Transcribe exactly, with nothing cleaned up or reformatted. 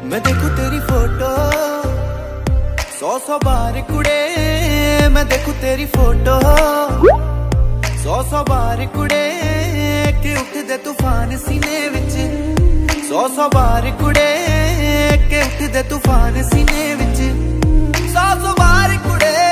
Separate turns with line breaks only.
मैं देखूं तेरी फोटो सौ सौ बार कुड़े, मैं देखूं तेरी फोटो सौ सौ बार कुड़े, के उठ दे तूफान सीने विच, सौ सौ बार कुड़े, के उठ दे तूफान सीने विच, सौ सौ बार कुड़े।